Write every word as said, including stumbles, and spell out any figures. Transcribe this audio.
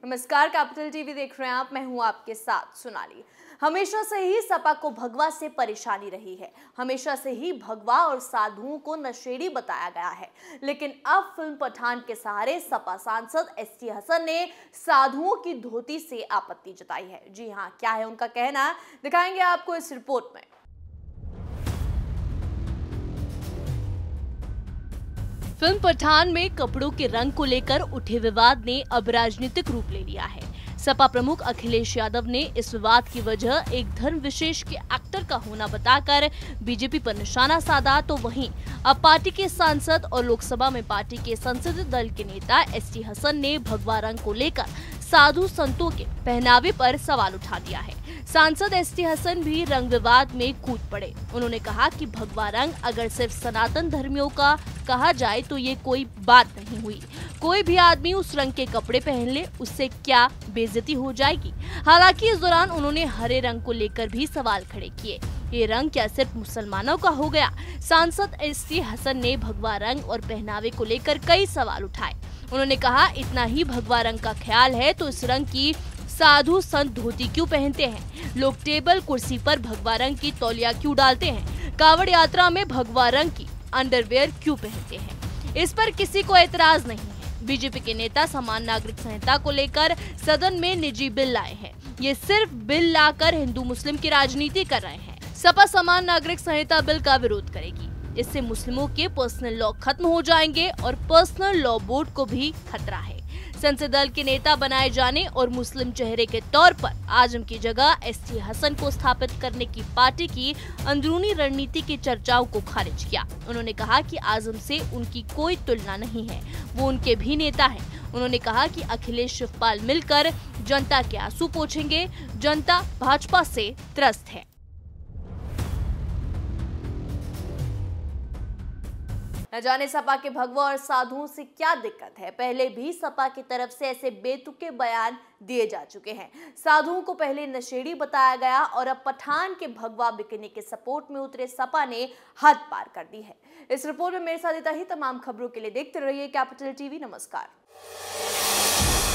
नमस्कार, capital TV देख रहे हैं आप। मैं हूं आपके साथ सोनाली। हमेशा से ही सपा को भगवा से परेशानी रही है। हमेशा से ही भगवा और साधुओं को नशेड़ी बताया गया है, लेकिन अब फिल्म पठान के सहारे सपा सांसद एस टी हसन ने साधुओं की धोती से आपत्ति जताई है। जी हां, क्या है उनका कहना, दिखाएंगे आपको इस रिपोर्ट में। फिल्म पठान में कपड़ों के रंग को लेकर उठे विवाद ने अब राजनीतिक रूप ले लिया है। सपा प्रमुख अखिलेश यादव ने इस विवाद की वजह एक धर्म विशेष के एक्टर का होना बताकर बीजेपी पर निशाना साधा, तो वहीं अब पार्टी के सांसद और लोकसभा में पार्टी के संसदीय दल के नेता एस टी हसन ने भगवा रंग को लेकर साधु संतों के पहनावे पर सवाल उठा दिया है। सांसद एस टी हसन भी रंग विवाद में कूद पड़े। उन्होंने कहा कि भगवा रंग अगर सिर्फ सनातन धर्मियों का कहा जाए तो ये कोई बात नहीं हुई। कोई भी आदमी उस रंग के कपड़े पहन ले, उससे क्या बेइज्जती हो जाएगी। हालांकि इस दौरान उन्होंने हरे रंग को लेकर भी सवाल खड़े किए। ये रंग क्या सिर्फ मुसलमानों का हो गया? सांसद एस टी हसन ने भगवा रंग और पहनावे को लेकर कई सवाल उठाए। उन्होंने कहा, इतना ही भगवा रंग का ख्याल है तो इस रंग की साधु संत धोती क्यों पहनते हैं? लोग टेबल कुर्सी पर भगवा रंग की तौलिया क्यों डालते हैं? कांवड़ यात्रा में भगवा रंग की अंडरवेयर क्यों पहनते हैं? इस पर किसी को एतराज नहीं है। बीजेपी के नेता समान नागरिक संहिता को लेकर सदन में निजी बिल लाए हैं। ये सिर्फ बिल लाकर हिंदू मुस्लिम की राजनीति कर रहे हैं। सपा समान नागरिक संहिता बिल का विरोध करेगी। इससे मुस्लिमों के पर्सनल लॉ खत्म हो जाएंगे और पर्सनल लॉ बोर्ड को भी खतरा है। संसदीय दल के नेता बनाए जाने और मुस्लिम चेहरे के तौर पर आजम की जगह एस टी हसन को स्थापित करने की पार्टी की अंदरूनी रणनीति की चर्चाओं को खारिज किया। उन्होंने कहा कि आजम से उनकी कोई तुलना नहीं है, वो उनके भी नेता हैं। उन्होंने कहा कि अखिलेश शिवपाल मिलकर जनता के आंसू पोंछेंगे। जनता भाजपा से त्रस्त है। न जाने सपा के भगवा और साधुओं से क्या दिक्कत है। पहले भी सपा की तरफ से ऐसे बेतुके बयान दिए जा चुके हैं। साधुओं को पहले नशेड़ी बताया गया और अब पठान के भगवा बिकने के सपोर्ट में उतरे सपा ने हद पार कर दी है। इस रिपोर्ट में मेरे साथ इतना ही। तमाम खबरों के लिए देखते रहिए कैपिटल टीवी। नमस्कार।